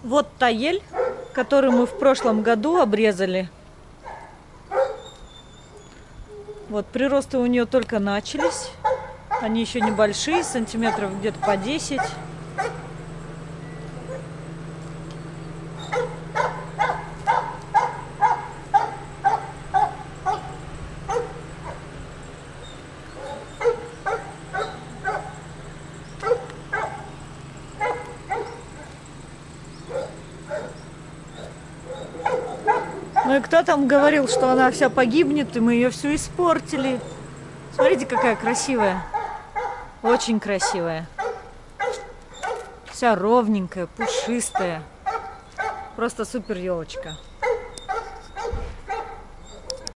Вот та ель, которую мы в прошлом году обрезали. Вот приросты у нее только начались. Они еще небольшие, сантиметров где-то по 10. Ну и кто там говорил, что она вся погибнет, и мы ее всю испортили. Смотрите, какая красивая. Очень красивая. Вся ровненькая, пушистая. Просто супер елочка.